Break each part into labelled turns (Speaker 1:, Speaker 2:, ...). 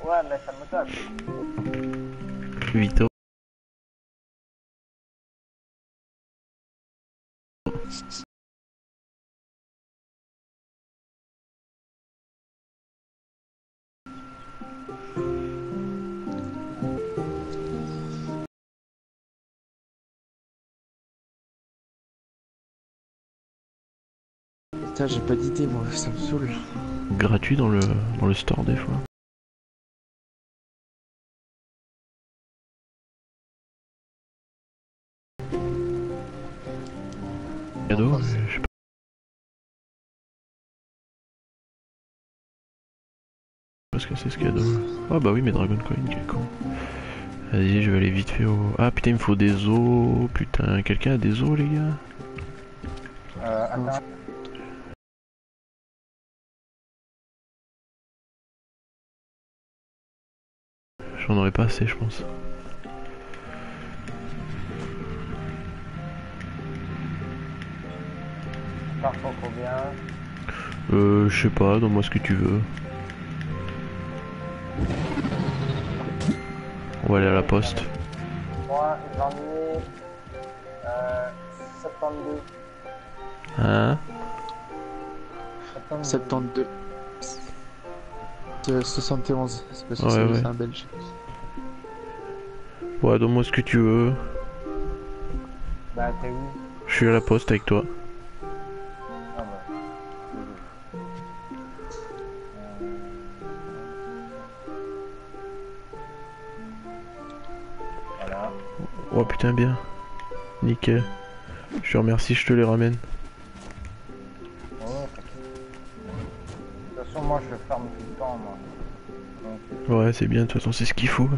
Speaker 1: Ouais, mais ça me casse.
Speaker 2: 8 euros.
Speaker 3: Putain, j'ai pas d'idée, moi, ça me saoule.
Speaker 2: Gratuit dans le store des fois. Cadeau, je sais pas. Parce que c'est ce cadeau. Ah bah oui, mais Dragon Coin, quel con. Vas-y, je vais aller vite fait au... Ah putain, il me faut des os. Putain, quelqu'un a des os, les gars?
Speaker 1: Attends.
Speaker 2: J'en aurais pas assez, je pense.
Speaker 1: T'en faut combien?
Speaker 2: Je sais pas, donne-moi ce que tu veux. On va aller à la poste.
Speaker 1: Moi, j'en ai 72.
Speaker 2: Hein?
Speaker 3: 72. 71, c'est parce que
Speaker 2: Ouais,
Speaker 3: c'est
Speaker 2: ouais.
Speaker 3: un belge.
Speaker 2: Ouais, donne-moi ce que tu veux.
Speaker 1: Bah, t'es où?
Speaker 2: Je suis à la poste avec toi.
Speaker 1: Ah bah. Voilà.
Speaker 2: Oh putain, bien. Nickel. Je te remercie, je te les ramène.
Speaker 1: Oh, de toute façon, moi, je ferme tout le temps, moi. Donc,
Speaker 2: Ouais, c'est bien, de toute façon, c'est ce qu'il faut.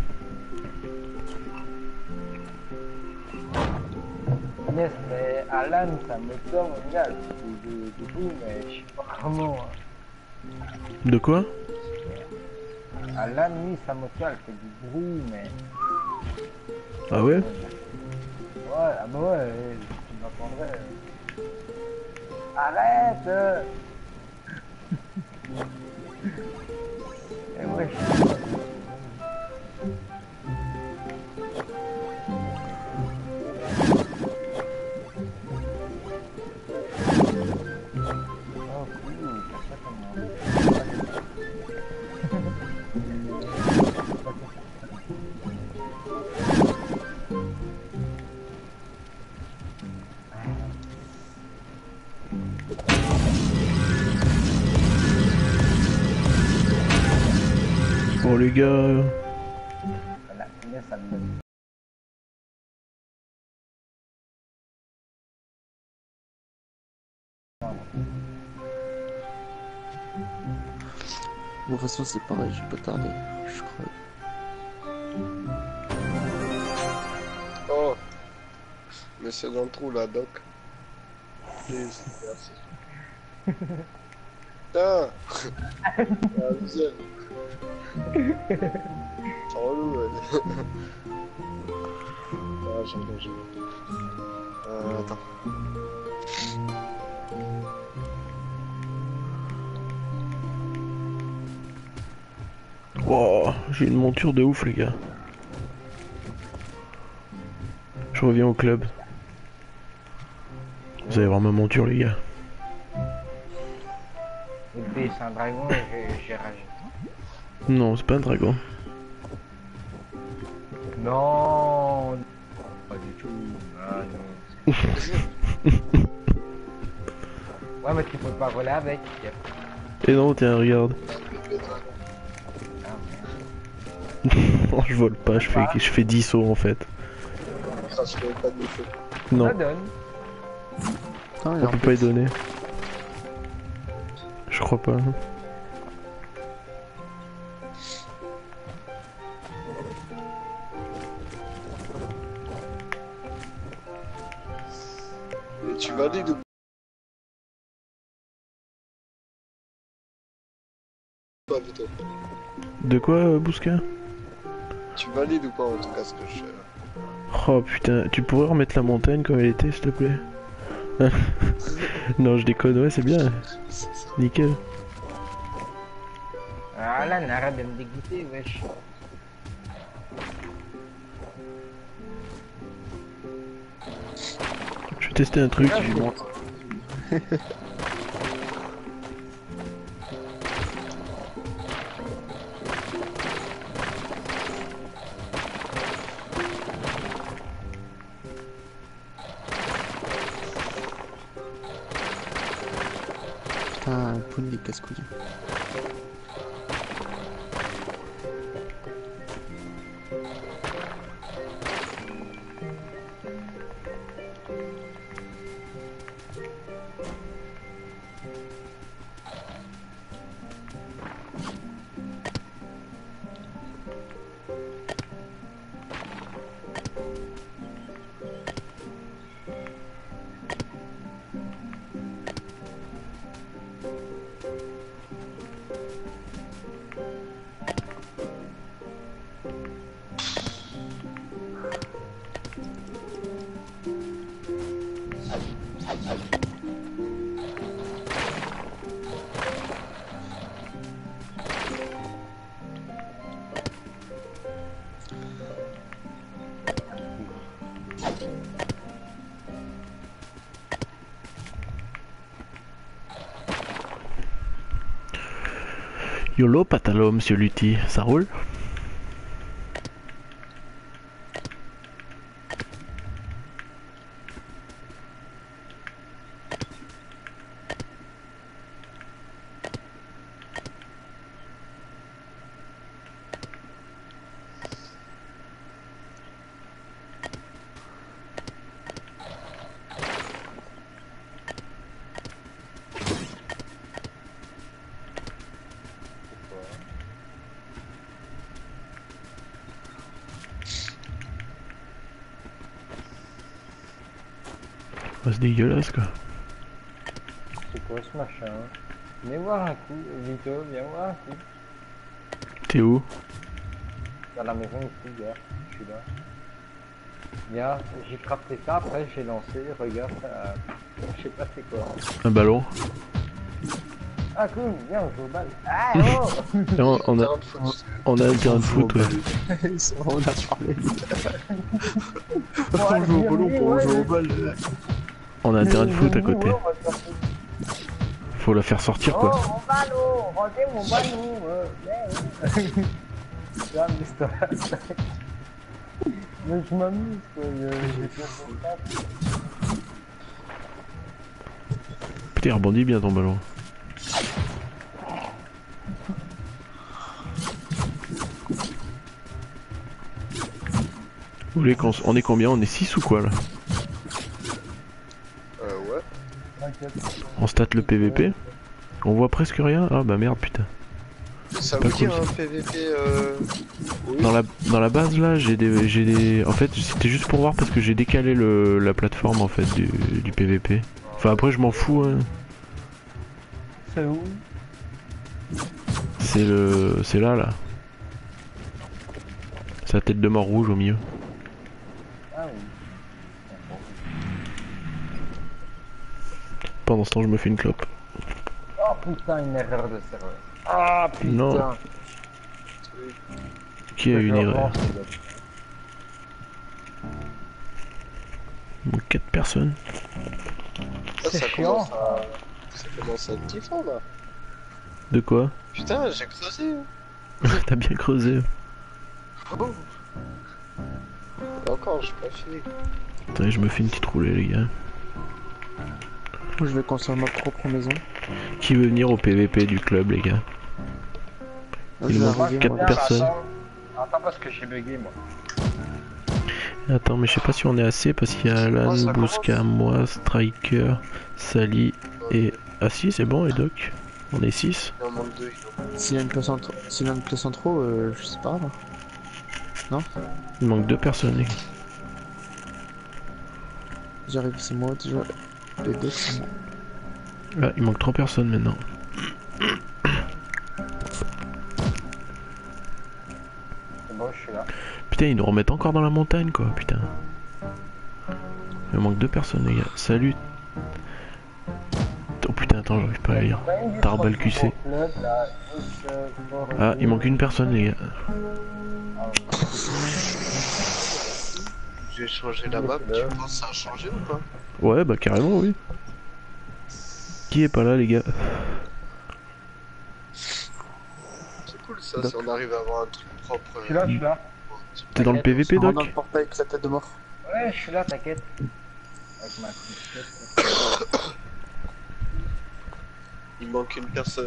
Speaker 1: yes, mais Alan, ça me donne égal. Debout, mais je sais pas comment. Hein.
Speaker 2: De quoi?
Speaker 1: Alan, lui, ça me cale, c'est du bruit, mais.
Speaker 2: Ah ouais?
Speaker 1: Ouais, ah bah ouais, tu m'entendrais. Arrête! Et ouais, oh cool, ça comment.
Speaker 2: Bon les gars...
Speaker 1: La punaise, ça me donne.
Speaker 3: Bon, de toute façon, c'est pareil, je vais pas tarder, je crois.
Speaker 4: Oh, monsieur dans le trou là, Doc. Please, merci. Putain. Ah, misère. C'est relou, ouais. Ah, j'aime bien. Attends.
Speaker 2: Wow, j'ai une monture de ouf les gars. Je reviens au club. Vous allez voir ma monture les gars.
Speaker 1: Et puis c'est un dragon, j'ai ragé.
Speaker 2: Non, c'est pas un dragon.
Speaker 1: Non, pas du tout. Ah non. Ouais, mais tu peux pas voler avec.
Speaker 2: Et non, tiens, regarde.
Speaker 1: Ah,
Speaker 2: Non, je vole pas, je fais 10 sauts en fait.
Speaker 4: Crache le pas de feu.
Speaker 2: Non,
Speaker 1: ça donne.
Speaker 3: Ah,
Speaker 2: on peut pas y donner. Je crois pas.
Speaker 4: Et tu valides ou pas, Vito?
Speaker 2: De quoi, Bousca?
Speaker 4: Tu valides ou pas en tout cas ce que je fais là?
Speaker 2: Oh putain, tu pourrais remettre la montagne comme elle était s'il te plaît? Non, je déconne, ouais, c'est bien. Nickel.
Speaker 1: Ah, Alan, arrête de me dégoûter, wesh.
Speaker 2: Je vais tester un truc.
Speaker 1: Ah,
Speaker 3: Je lui montre. Putain, Poun, les casse-couilles.
Speaker 2: YOLO Patalo, monsieur Lutti, ça roule? Oh, c'est dégueulasse quoi.
Speaker 1: C'est quoi ce machin? Viens voir un coup, Vito, viens voir un coup.
Speaker 2: T'es où?
Speaker 1: Dans la maison ici, gars. Je suis là. Viens, j'ai crafté ça, après j'ai lancé, regarde, ça... je sais pas c'est quoi.
Speaker 2: Un ballon.
Speaker 1: Ah cool, viens, on joue au bal. Ah oh
Speaker 2: On a un terrain de foot, ouais.
Speaker 3: On a parlé.
Speaker 1: Ouais,
Speaker 3: On joue au ballon
Speaker 1: ouais,
Speaker 3: pour
Speaker 1: ouais.
Speaker 3: jouer au bal.
Speaker 2: On a un terrain de foot à côté.
Speaker 1: Ouais, on va se faire foutre.
Speaker 2: Faut la faire sortir
Speaker 1: Oh,
Speaker 2: quoi.
Speaker 1: mon ballon, rendez mon ballon. Ouais. Là, mais c'est mais je m'amuse quoi, j'ai fait ça.
Speaker 2: Putain, il rebondit bien ton ballon. Vous voulez qu'on on est combien? On est 6 ou quoi là?
Speaker 4: Ouais.
Speaker 1: T'inquiète.
Speaker 2: On stat le PVP? On voit presque rien? Ah bah merde putain.
Speaker 4: Ça
Speaker 2: Pas
Speaker 4: vous
Speaker 2: cool,
Speaker 4: dit
Speaker 2: ça.
Speaker 4: un PVP oui.
Speaker 2: Dans la base là j'ai des. En fait c'était juste pour voir parce que j'ai décalé la plateforme en fait du PVP. Enfin après je m'en fous hein.
Speaker 1: C'est où?
Speaker 2: C'est là. C'est la tête de mort rouge au milieu.
Speaker 1: Ah oui.
Speaker 2: Pendant ce temps je me fais une clope.
Speaker 1: Oh putain, une erreur de serveur. Ah putain.
Speaker 2: Non. Qui a eu une erreur? 4 personnes.
Speaker 1: C'est
Speaker 4: ça
Speaker 1: chiant.
Speaker 4: commence à... Ça commence à être kiffant là.
Speaker 2: De quoi?
Speaker 4: Putain, j'ai creusé. Hein.
Speaker 2: T'as bien creusé.
Speaker 4: Oh. Encore, j'ai pas fini.
Speaker 2: Attendez, je me fais une petite roulée les gars.
Speaker 3: Je vais construire ma propre maison.
Speaker 2: Qui veut venir au PVP du club les gars?
Speaker 3: Je
Speaker 2: Il
Speaker 3: vais
Speaker 2: manque
Speaker 3: arriver,
Speaker 2: 4
Speaker 3: moi.
Speaker 2: personnes.
Speaker 1: Attends parce que j'ai bugué moi.
Speaker 2: Attends, mais je sais pas si on est assez parce qu'il y a Alan,
Speaker 4: Oh, ça
Speaker 2: Bouska, moi, Striker, Sally et... Ah si, c'est bon et Doc. On est 6.
Speaker 4: Il en manque 2.
Speaker 3: S'il y a une place en trop, je sais pas. Là. Non?
Speaker 2: Il manque 2 personnes les gars.
Speaker 3: J'arrive, c'est moi déjà. Les deux, c'est moi.
Speaker 2: Ah, il manque 3 personnes maintenant.
Speaker 1: C'est bon, je suis là.
Speaker 2: Putain, ils nous remettent encore dans la montagne quoi, putain. Il manque 2 personnes les gars. Salut. Oh putain. putain, attends, j'arrive pas à lire. Tarbal QC. Ah, il manque une personne, les gars.
Speaker 4: J'ai changé la map, tu penses que ça a changé ou pas?
Speaker 2: Ouais, bah carrément, oui. Qui est pas là, les gars?
Speaker 4: C'est cool ça, si on arrive à avoir un truc propre.
Speaker 1: Je suis là, je suis là.
Speaker 2: T'es dans le PVP,
Speaker 3: On rentre dans
Speaker 2: Doc?
Speaker 3: le portail avec la tête de mort.
Speaker 1: Ouais, je suis là, t'inquiète. Avec ma couche.
Speaker 4: Il manque une personne.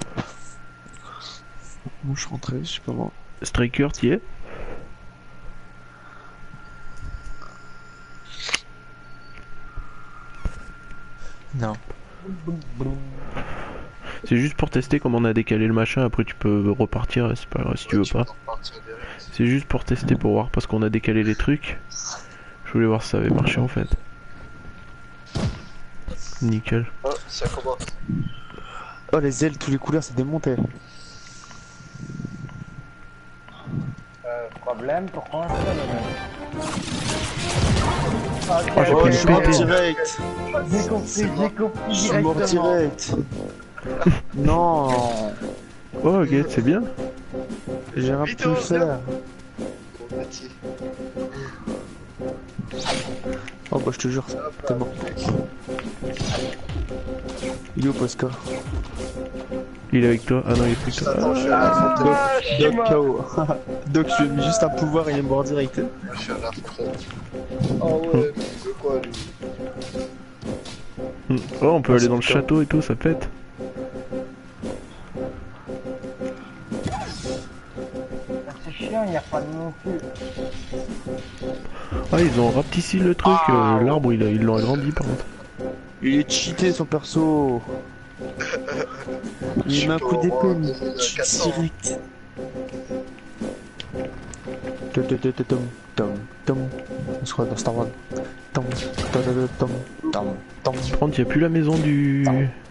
Speaker 3: Moi je suis rentré, je sais pas moi.
Speaker 2: Striker, t'y es?
Speaker 3: Non.
Speaker 2: C'est juste pour tester comment on a décalé le machin, après tu peux repartir, c'est pas grave si tu veux pas. C'est juste pour tester, pour voir, parce qu'on a décalé les trucs. Je voulais voir si ça avait marché en fait. Nickel.
Speaker 4: Oh, ça commence.
Speaker 3: Oh les ailes, tous les couleurs c'est démonté.
Speaker 1: Problème, pourquoi on se fait le même?
Speaker 2: Oh, j'ai
Speaker 3: Oh
Speaker 2: pris
Speaker 3: je
Speaker 2: une
Speaker 3: suis mort
Speaker 2: pépé.
Speaker 3: direct.
Speaker 1: J'ai compris
Speaker 3: Je suis mort
Speaker 1: directement.
Speaker 3: direct. Non.
Speaker 2: Oh, ok, c'est bien.
Speaker 3: J'ai rien
Speaker 4: Vite,
Speaker 3: pu
Speaker 4: oh,
Speaker 3: faire.
Speaker 4: Bon métier.
Speaker 3: Oh bah je te jure, t'es mort. Il est où Posca?
Speaker 2: Il est avec toi. Ah non, il est plus que toi.
Speaker 4: Attends, je suis à la fontaine.
Speaker 1: Ah, je suis
Speaker 3: Doc
Speaker 1: mort.
Speaker 3: KO. Doc, je lui ai mis juste un pouvoir et il est mort direct.
Speaker 4: Je suis à la fontaine. Oh ouais, de quoi lui?
Speaker 2: Oh, on peut aller dans le château et tout, ça pète.
Speaker 1: C'est chiant, il n'y a pas de non plus.
Speaker 2: Ah, ils ont rapetissé le truc. L'arbre, ils l'ont agrandi par contre.
Speaker 3: Il est cheaté son perso. Il met un coup d'épée, mais cheat direct. On se croit dans Star Wars. Tom, tom, tom, tom, tom.
Speaker 2: Par contre, il n'y a plus la maison du.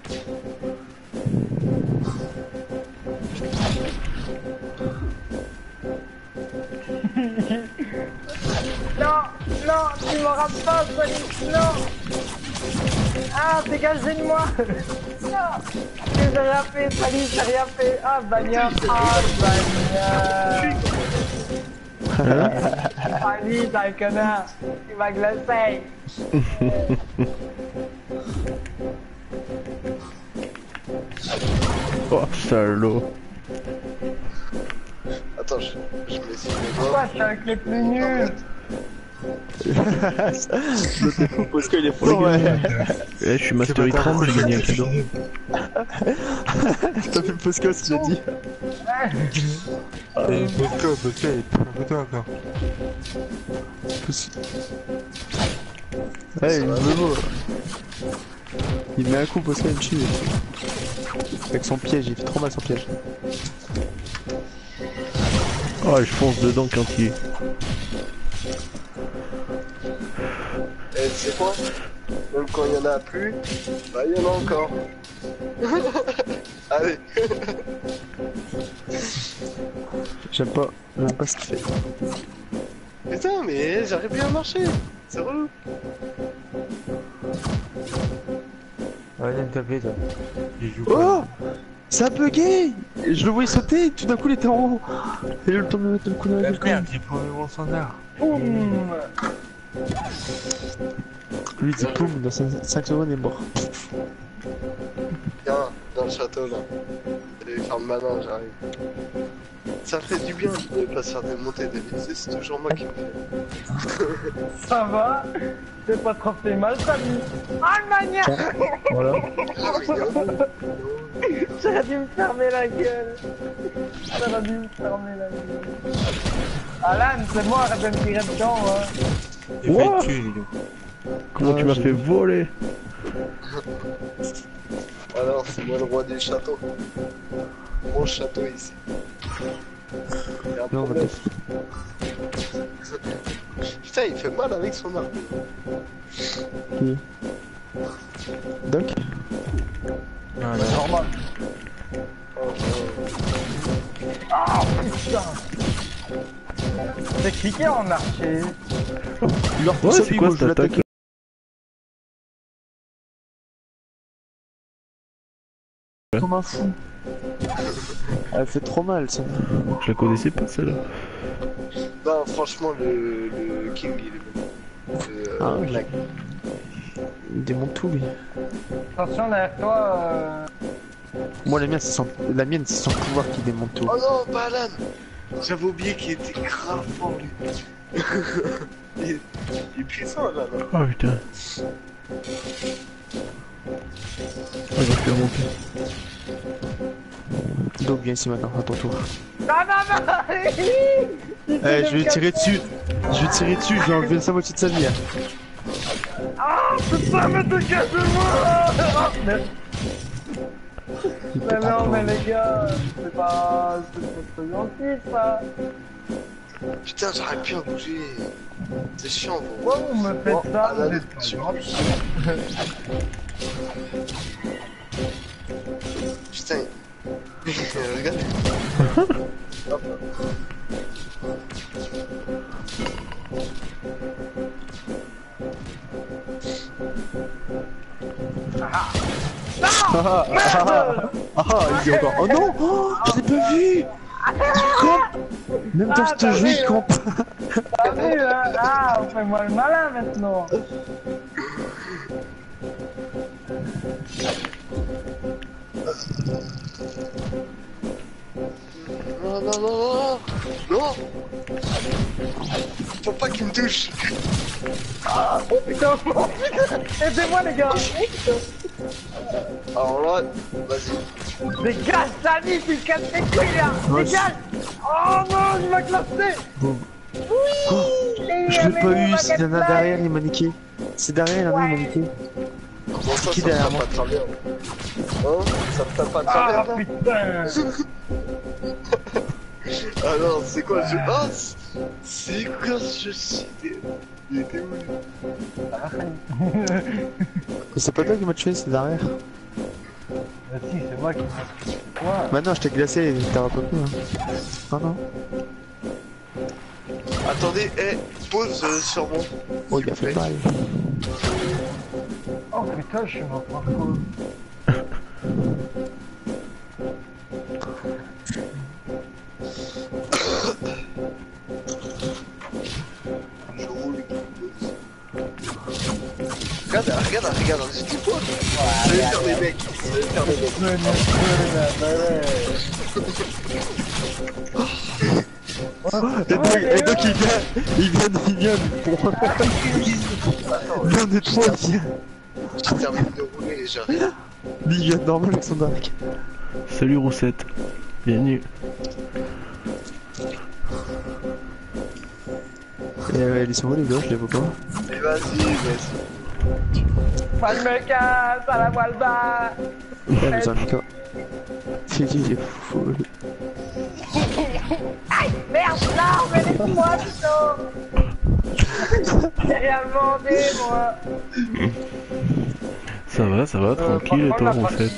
Speaker 1: Non, non, tu m'auras pas, Sonic, non. Ah, dégagez de moi. Non, j'ai rien fait, salut, j'ai rien fait. Ah, bagnard, ah, bagnard. Salut, t'as un connard, tu m'as glacé.
Speaker 2: Oh, salaud.
Speaker 4: Attends, je me laisse les
Speaker 1: Pourquoi
Speaker 4: doigts.
Speaker 1: je suis avec les plus nuls?
Speaker 3: Parce qu'il est fort, ouais.
Speaker 2: Eh, je suis Mastery 30, j'ai gagné un cadeau.
Speaker 3: T'as vu Posca ce qu'il a dit?
Speaker 5: Et Posca, il est plus que toi encore.
Speaker 3: Ouais, il me veut. Il met un coup, Posca, il me tue. Avec son piège, il fait trop mal son piège.
Speaker 2: Oh, je fonce dedans quand il est.
Speaker 4: Et tu sais quoi? Même quand il y en a plus, bah il y en a encore. Allez.
Speaker 3: J'aime pas ce qu'il fait.
Speaker 4: Putain, mais j'arrive bien à marcher. C'est relou.
Speaker 5: Ouais, viens me taper, toi. Il joue
Speaker 3: Oh! Ça a bugué! Je le voyais sauter et tout d'un coup il était en haut. Il a eu le temps de me mettre le coup dans la gueule.
Speaker 5: Merde, j'ai pris mon standard.
Speaker 1: Boum.
Speaker 3: Lui il dit poum, dans 5 secondes il est mort.
Speaker 4: Viens, dans le château là. Allez faire le malin, j'arrive. Ça fait du bien de pas se faire démonter d'Elysée, c'est toujours moi qui me fais.
Speaker 1: Ça va? C'est pas trop fait mal, ta vie. Ah, le maniaque.
Speaker 3: Voilà.
Speaker 4: Ah, mignon.
Speaker 1: J'aurais dû me fermer la gueule. J'aurais dû me fermer la gueule. Alan, c'est moi, arrête de me tirer dedans, hein.
Speaker 5: Il
Speaker 2: What?
Speaker 5: fait tuer, lui.
Speaker 2: Comment tu m'as fait voler?
Speaker 4: Alors, c'est moi le roi du château. Mon château ici. Il y a un
Speaker 3: Non,
Speaker 4: problème. Putain, il fait mal avec son arme.
Speaker 3: Qui? Doc?
Speaker 5: Non,
Speaker 1: C'est normal.
Speaker 4: Oh, oh.
Speaker 1: Ah, putain. J'ai cliqué en archer.
Speaker 2: Ouais, c'est quoi cette attaque? là.
Speaker 3: comme un fou. Elle fait trop mal, ça.
Speaker 2: Je la connaissais pas celle-là.
Speaker 4: Non, franchement, le King, il est bon.
Speaker 3: Ah, oui.
Speaker 4: Black.
Speaker 3: Il démonte tout, lui.
Speaker 1: Attention derrière toi.
Speaker 3: Moi, la mienne, c'est son pouvoir qui démonte tout.
Speaker 4: Oh non, pas Alan. J'avais oublié qu'il était grave fort, lui. il est puissant, Alan.
Speaker 2: Oh putain. Ah, je vais faire monter.
Speaker 3: Donc, viens ici maintenant, à ton tour.
Speaker 1: Non, non, non.
Speaker 3: Eh, je vais tirer dessus. Je vais tirer dessus, je vais enlever sa moitié de sa vie. Hein.
Speaker 1: Ah putain, mais dégage-moi. Ah, mais... Mais non, mais les gars, c'est pas gentil ça.
Speaker 4: Putain, j'arrive plus à bouger. C'est chiant, vous.
Speaker 1: Pourquoi vous me faites ça?
Speaker 4: Alan,
Speaker 1: Vous êtes pas gentil.
Speaker 4: Putain. Regarde. Hop.
Speaker 3: Il dit encore. Oh non, oh, je l'ai pas vu. Il campe. Même dans ce jeu, il campe.
Speaker 1: T'as vu, hein? Ah, on fait moi le malin maintenant.
Speaker 4: Non, non, non, non. Non. Faut pas qu'il me touche.
Speaker 1: Oh putain, oh putain. Aidez-moi les gars. Oh putain.
Speaker 4: Alors là, vas-y.
Speaker 1: Dégage, Samy, tu casses les couilles là.
Speaker 3: Ouais,
Speaker 1: Dégage. Oh non, il m'a classé.
Speaker 3: Bon.
Speaker 1: Oui.
Speaker 3: Je l'ai pas eu, c'est Nana derrière, il m'a niqué. C'est derrière, Nana, il m'a niqué.
Speaker 4: Comment ça,
Speaker 3: Qui
Speaker 4: ça me
Speaker 3: derrière
Speaker 4: tape
Speaker 3: moi?
Speaker 4: pas de travers? Hein? Ça me tape pas de
Speaker 1: Ah
Speaker 4: travers, là?
Speaker 1: putain.
Speaker 4: Ah non, c'est quoi le jeu? Ah, c'est quoi ce jeu? Il était où, lui?
Speaker 3: C'est pas toi qui m'a tué, c'est derrière.
Speaker 1: Mais si, c'est moi qui m'a... Quoi?
Speaker 3: Maintenant, je t'ai glacé, t'as pas pu. Hein. Ah non.
Speaker 4: Attendez, pause sur moi.
Speaker 3: Oh, il a fait mal.
Speaker 1: Oh putain, je suis mort par quoi?
Speaker 4: Je roule. Regarde, je dis quoi? Je vais faire des mecs.
Speaker 3: Et donc, il vient, pour... Viens de toi, il vient.
Speaker 4: Je termine de rouler et j'arrive.
Speaker 3: Lui, il vient normal avec son dark.
Speaker 2: Salut Roussette. Bienvenue.
Speaker 3: Et ils sont où les gars, je les vois pas.
Speaker 4: Et vas-y.
Speaker 1: Pas de me casse à la voile bas.
Speaker 3: Ouais, mais c'est un mika. Il est fou.
Speaker 1: Aïe, merde, non, mais laisse-moi, putain. J'ai rien demandé, moi.
Speaker 2: Ça va, tranquille et toi Roussette.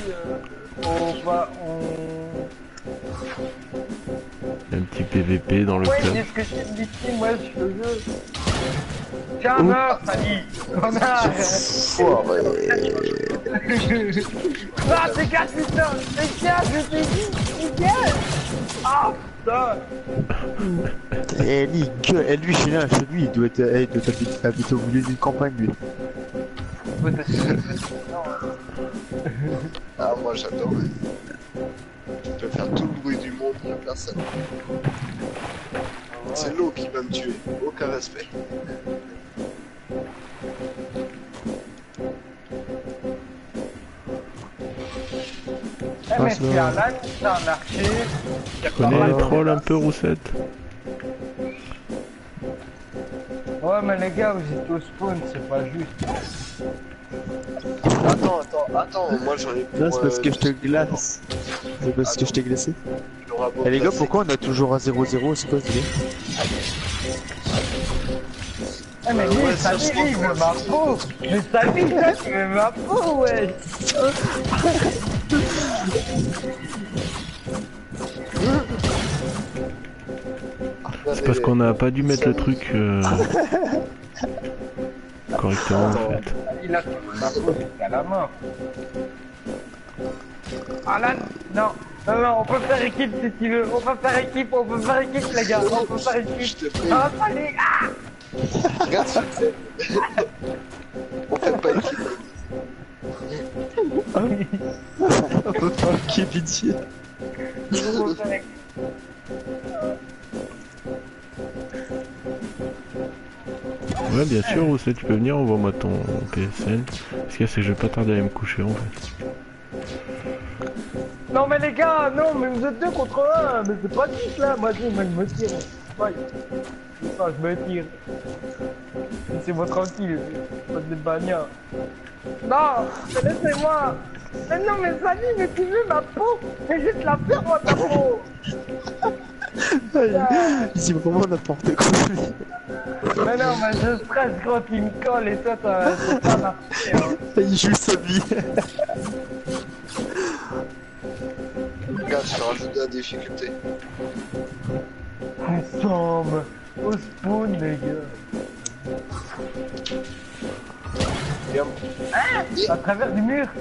Speaker 2: Un petit PVP dans le
Speaker 1: Ouais,
Speaker 2: club.
Speaker 1: qu'est-ce que je te dis ici, moi, je fais le jeu. Tiens, meurs, Fanny. Connard. Ah, dégage, putain. Dégage, je t'ai dit. Dégage. Ah, putain.
Speaker 3: Et lui, il gueule. Et lui, chez lui, il doit être habité au milieu d'une campagne, lui.
Speaker 4: Ah, moi j'adore. Je peux faire tout le bruit du monde, il n'y a personne. C'est l'eau qui va me tuer, aucun respect.
Speaker 1: Eh, mais c'est un âne, c'est un archer.
Speaker 2: Tu connais les trolls un peu Roussette?
Speaker 1: Ouais, mais les gars, vous êtes au spawn, c'est pas juste.
Speaker 4: Attends, moi j'en ai pour...
Speaker 3: Non, c'est parce que je te glace. C'est parce que je t'ai glacé. Et les gars, pourquoi on a toujours un 0-0? C'est quoi ce délire?
Speaker 1: Eh, mais lui, ça dit, il veut ma peau. Mais ça dit, ça, il veut ma peau, ouais.
Speaker 2: C'est parce qu'on n'a pas dû mettre le truc correctement en fait.
Speaker 1: Il a fait ma peau jusqu'à la mort. Alan, non. Non, non, on peut faire équipe si tu veux. On peut faire équipe, les gars. On peut faire
Speaker 4: Je
Speaker 1: équipe.
Speaker 4: te prie.
Speaker 1: Ah, allez, ah!
Speaker 4: Regarde ce que c'est. On fait pas équipe.
Speaker 3: Ok, pitié.
Speaker 1: On peut faire équipe.
Speaker 2: Ouais, bien sûr, Rousselet, tu peux venir, envoie-moi ton PSN. Ce qu'il y a, c'est que je vais pas tarder à aller me coucher en fait.
Speaker 1: Non, mais les gars, non, mais vous êtes 2 contre 1. Mais c'est pas 10 là. Moi, je me tire. Ouais. Enfin, je me tire. Laissez-moi tranquille. Pas de bagnard. Non, mais laissez-moi. Mais non, mais Sally, mais tu veux ma peau? Mais juste la faire, moi, ta peau.
Speaker 3: Il dit vraiment n'importe quoi.
Speaker 1: Mais non, mais je stresse quand il me colle et toi, c'est pas ma hein.
Speaker 3: Il joue sa vie.
Speaker 4: Regarde, je te rajoute de la difficulté.
Speaker 1: Ensemble, au spawn, les gars.
Speaker 4: Regarde.
Speaker 1: À travers du mur.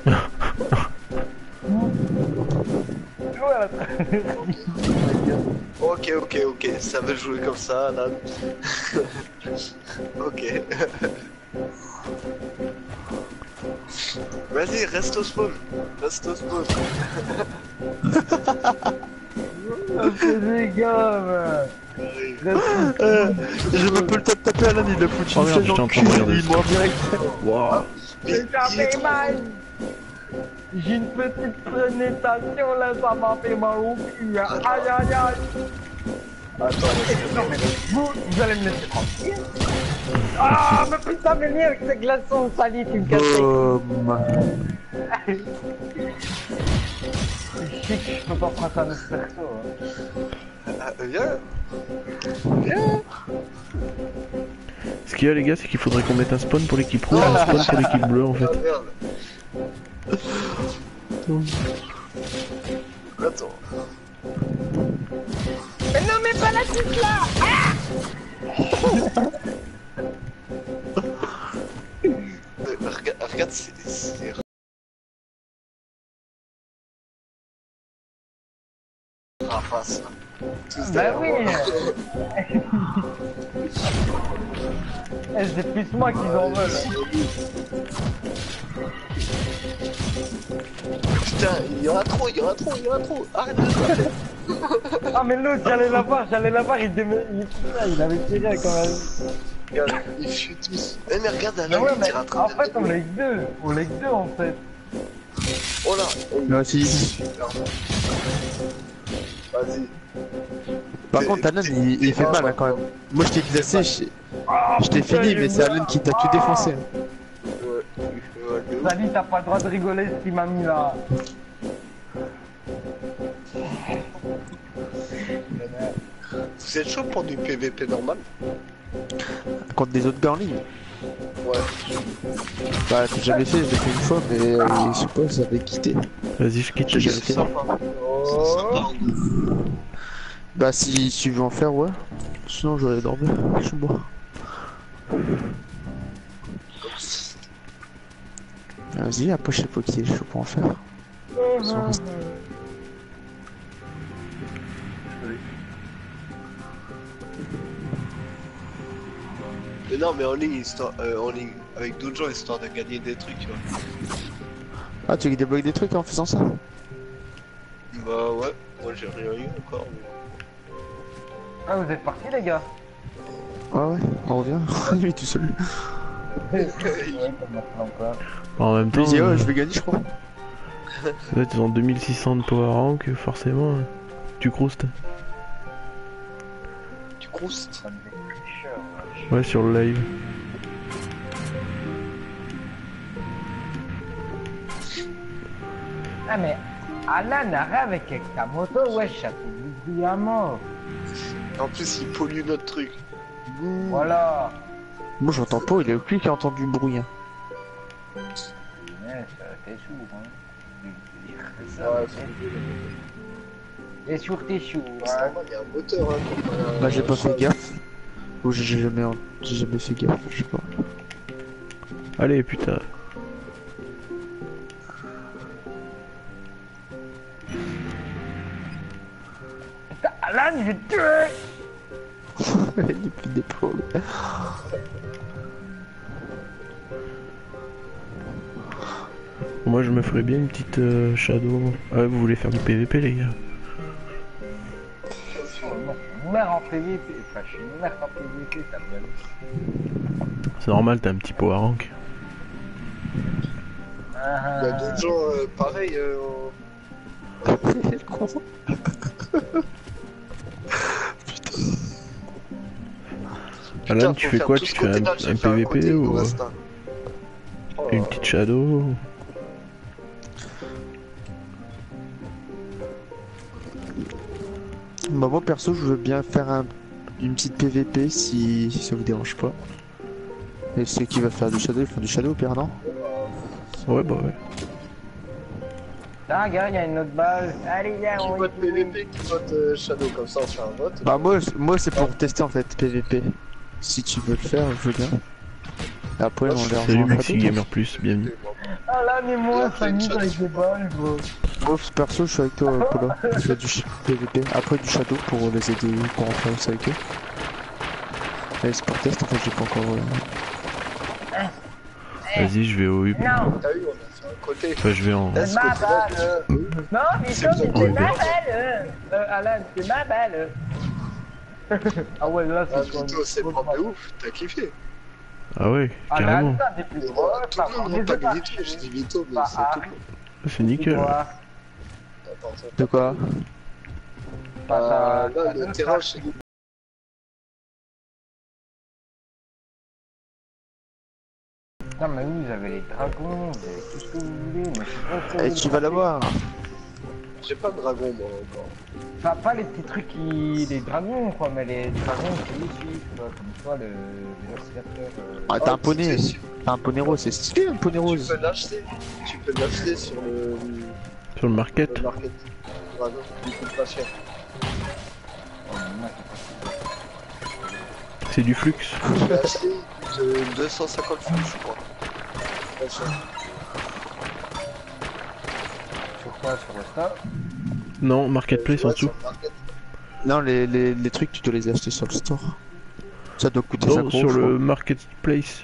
Speaker 1: Ouais, à travers du mur.
Speaker 4: Ok, ça veut jouer comme ça, là. Ok. Vas-y, reste au spawn. Reste au spawn.
Speaker 1: C'est des gars,
Speaker 3: J'ai même pas le temps de taper Alan, il a foutu
Speaker 2: Oh
Speaker 3: une
Speaker 2: merde,
Speaker 3: flèche dans le
Speaker 2: j'étais en train de
Speaker 3: cul,
Speaker 2: regarder
Speaker 3: il mord direct.
Speaker 2: Waouh.
Speaker 1: J'ai tapé mal. J'ai une petite pénétration là, ça m'a fait mal au cul. Hein. Aïe aïe aïe.
Speaker 4: Attends,
Speaker 1: Non mais vous allez me laisser tranquille. Ah mais putain mais viens avec ces glaçons salis, tu me casses.
Speaker 3: Boum.
Speaker 1: C'est chic, je peux pas prendre un espresso. Hein.
Speaker 4: viens.
Speaker 2: Ce qu'il y a, les gars, c'est qu'il faudrait qu'on mette un spawn pour l'équipe rouge et un spawn pour l'équipe bleue en fait.
Speaker 4: Ah, merde. Attends.
Speaker 1: Mais non mais pas la petite là.
Speaker 4: Regarde, c'est rapace. Tous
Speaker 1: Bah
Speaker 4: derrière
Speaker 1: oui.
Speaker 4: moi.
Speaker 1: Eh, c'est plus moi qu'ils en veulent.
Speaker 4: Putain, il y en a trop. Arrête de taper.
Speaker 1: Ah mais l'autre j'allais la voir, il avait tiré quand même.
Speaker 4: Regarde, ils fuient tous. Eh mais regarde,
Speaker 1: Mais
Speaker 4: Alain,
Speaker 1: ouais
Speaker 4: il
Speaker 1: mais
Speaker 4: tire à
Speaker 1: en
Speaker 4: 30
Speaker 1: fait on est que deux, en fait.
Speaker 4: Oh là.
Speaker 3: Moi aussi.
Speaker 4: Super. Vas-y.
Speaker 3: Par contre, Alan, il fait mal hein, quand même. Moi, je t'ai glacé, je t'ai fini, mais c'est Alan qui t'a tout défoncé.
Speaker 4: Ouais.
Speaker 1: Sally, t'as pas le droit de rigoler ce qu'il m'a mis là.
Speaker 4: Vous êtes chaud pour du PVP normal?
Speaker 3: Contre des autres gars en ligne.
Speaker 4: Ouais.
Speaker 3: Bah, j'ai jamais fait, je l'ai fait une fois, mais je sais pas, ça avait quitté.
Speaker 2: Vas-y, je quitte.
Speaker 3: J'ai jamais fait.
Speaker 4: Sympa. C'est sympa.
Speaker 3: Bah, si tu veux en faire, ouais. Sinon, je vais aller dormir. Je suis bois. Vas-y, après, je sais pas qui est chaud pour en faire.
Speaker 4: Mais non, mais en ligne, en ligne, avec d'autres gens, histoire de gagner des trucs, tu vois.
Speaker 3: Ah, tu débloques des trucs en faisant ça?
Speaker 4: Bah ouais, moi j'ai rien eu encore. Mais...
Speaker 1: Ah vous êtes partis les gars.
Speaker 3: Ouais, ouais, on revient. Lui tout seul.
Speaker 2: En même temps,
Speaker 3: Il dit, ouais, je vais gagner, je crois.
Speaker 2: là, t'es en 2600 de power rank, forcément, tu croustes.
Speaker 4: Tu croustes.
Speaker 2: Ouais, sur le live.
Speaker 1: Ah mais Alan arrête avec ta moto, wesh, ça fait du bruit à mort.
Speaker 4: En plus, il pollue notre truc.
Speaker 1: Voilà.
Speaker 3: Moi, j'entends pas, il y a que lui qui a entendu le bruit. Hein.
Speaker 1: Ouais, t'es sourd, hein.
Speaker 4: Ouais,
Speaker 1: T'es sourd, t'es sourd,
Speaker 4: c'est
Speaker 1: hein.
Speaker 4: normal, il y a un moteur, hein.
Speaker 3: Bah, j'ai pas fait gaffe. Ou j'ai jamais fait gaffe, je sais pas.
Speaker 2: Allez, putain.
Speaker 1: Alan, je vais te tuer.
Speaker 3: Il est plus d'épaule.
Speaker 2: Moi je me ferais bien une petite shadow. Ah ouais, vous voulez faire du PVP les gars?
Speaker 1: Une mère en PVP, enfin je suis une mère en PVP, ça me donne.
Speaker 2: C'est normal, t'as un petit power rank.
Speaker 4: Il y a d'autres gens pareils.
Speaker 3: Quel con.
Speaker 2: Alan, tu fais quoi? Tu te fais un PVP ou une petite shadow?
Speaker 3: Bah moi perso je veux bien faire une petite PVP si ça vous dérange pas. Et ceux qui veulent faire du shadow, ils font du shadow au pire, non?
Speaker 2: Ouais, bah ouais.
Speaker 1: Ah, gars, il y a une autre balle. Allez, viens,
Speaker 4: Qui
Speaker 1: on
Speaker 4: vote
Speaker 1: y
Speaker 4: PVP, qui vote Shadow, comme ça on fait un vote.
Speaker 3: Bah moi c'est pour tester en fait PVP. Si tu veux le faire, je veux bien. Et après on les
Speaker 2: Salut
Speaker 3: rejoint en
Speaker 2: Maxi
Speaker 3: shadow.
Speaker 2: Gamer Plus, bienvenue.
Speaker 1: Ah là, mais moi,
Speaker 4: Il
Speaker 1: ça
Speaker 4: a
Speaker 1: mise
Speaker 4: fait une
Speaker 1: avec des balles, gros.
Speaker 3: Moi perso je suis avec toi Polo. Je fais du PVP. Après du shadow pour les aider pour rentrer aussi avec eux. Et c'est pour test en fait j'ai pas encore...
Speaker 2: Vas-y, je vais au hub.
Speaker 1: Non,
Speaker 4: T'as vu, on a fait un côté.
Speaker 2: Enfin, je vais en.
Speaker 1: c'est ma balle. Non, mais
Speaker 4: C'est
Speaker 1: comme
Speaker 4: bien.
Speaker 1: c'est ma balle. Alan, c'est ma balle. Ah ouais, là,
Speaker 4: Ah,
Speaker 1: c'est quoi?
Speaker 4: Vito, c'est propre de ouf, t'as kiffé.
Speaker 2: Ah ouais,
Speaker 1: Alan,
Speaker 2: carrément.
Speaker 1: ça, c'est plus
Speaker 4: Tout
Speaker 1: drôle.
Speaker 4: le monde monte pas Vito, je dis Vito, mais c'est tout le monde.
Speaker 2: C'est nickel.
Speaker 4: Attends,
Speaker 3: De quoi?
Speaker 4: Là, le terrain chez nous.
Speaker 1: Non, mais oui, vous avez les dragons, vous avez tout ce que vous voulez. Mais je sais pas
Speaker 3: Et tu vas l'avoir.
Speaker 4: J'ai pas de dragon, moi, encore.
Speaker 1: Enfin, pas les petits trucs qui. Les dragons, quoi, mais les dragons qui les suivent, quoi. Comme toi, l'oscillateur.
Speaker 3: Ah t'as un
Speaker 4: Oh,
Speaker 3: poney.
Speaker 4: c'est sûr.
Speaker 3: T'as un poney rose, c'est stylé un poney
Speaker 4: Tu
Speaker 3: rose.
Speaker 4: peux l'acheter. Tu peux l'acheter sur
Speaker 2: Sur le market.
Speaker 4: le market. Dragon, il coûte pas cher.
Speaker 2: C'est du flux.
Speaker 4: Je l'ai acheté de 250 francs, je crois. Pas cher.
Speaker 1: Sur quoi? Sur le store?
Speaker 2: Non, marketplace en
Speaker 4: Ouais,
Speaker 2: dessous.
Speaker 4: sur le market.
Speaker 3: Non les trucs tu dois les acheter sur le store. Ça doit coûter 5
Speaker 2: Non,
Speaker 3: euros.
Speaker 2: sur
Speaker 3: je
Speaker 2: le
Speaker 3: crois.
Speaker 2: marketplace.